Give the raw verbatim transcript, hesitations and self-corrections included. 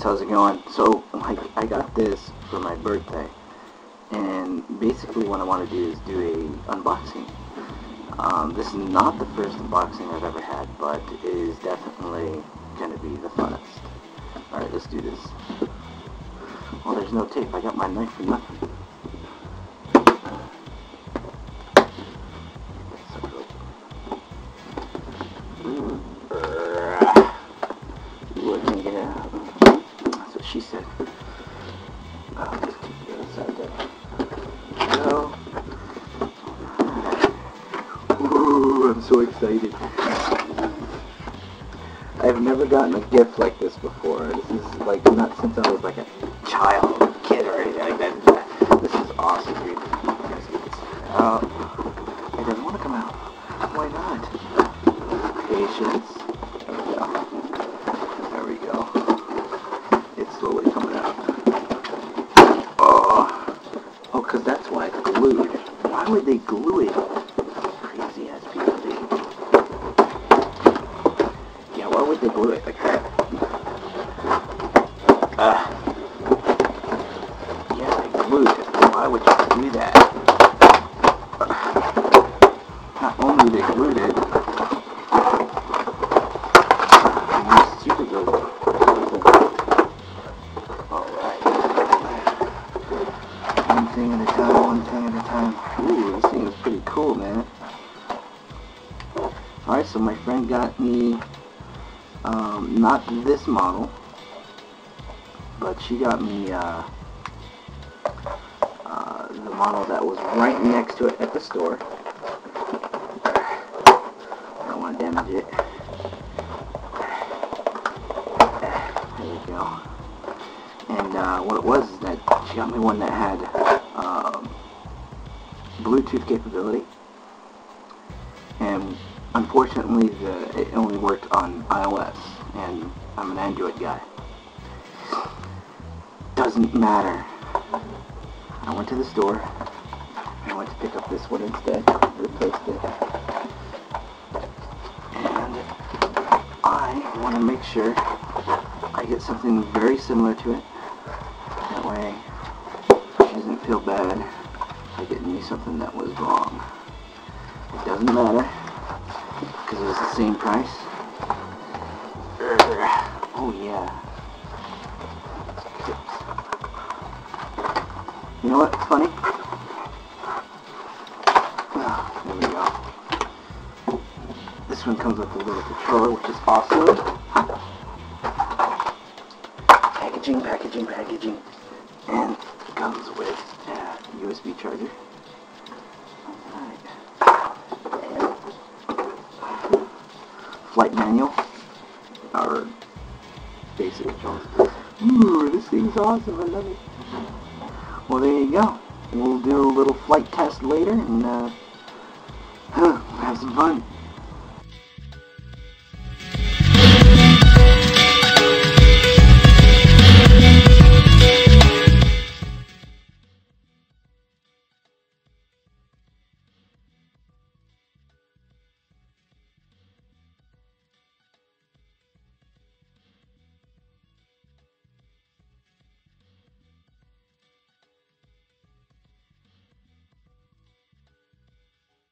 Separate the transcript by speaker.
Speaker 1: how's it going? So, like, I got this for my birthday, and basically what I want to do is do a unboxing. Um, this is not the first unboxing I've ever had, but it is definitely going to be the funnest. Alright, let's do this. Oh, there's no tape. I got my knife for nothing. That's what she said. I'll just keep the other side there. Go. Ooh, I'm so excited. I've never gotten a gift like this before. This is like not since I was like a child, kid, or anything like that. This is awesome, dude. You guys get this out. It doesn't want to come out. Why not? Patience. There we go. There we go. It's slowly coming out. Oh, oh, because that's why it's glued. Why would they glue it? Crazy ass people do. Yeah, why would they glue it like that? Uh, yeah, they glued it. Why would you do that? Not only they glued it, they super glue it. Alright. One thing at a time, one thing at a time. Ooh, this thing is pretty cool, man. Alright, so my friend got me, um, not this model, but she got me, uh, uh, the model that was right next to it at the store. I don't want to damage it. There we go. And uh, what it was is that she got me one that had um, Bluetooth capability, and unfortunately the, it only worked on iOS, and I'm an Android guy. Doesn't matter. I went to the store. I went to pick up this one instead. Replaced it. And I want to make sure I get something very similar to it. That way she doesn't feel bad for getting me something that was wrong. It doesn't matter, because it was the same price. Oh yeah. You know what's funny? Oh, there we go. This one comes with a little controller, which is awesome. Packaging, packaging, packaging. And it comes with a U S B charger. Alright. And flight manual. Or basic controls. Ooh, this thing's awesome. I love it. Well, there you go. We'll do a little flight test later and uh, have some fun.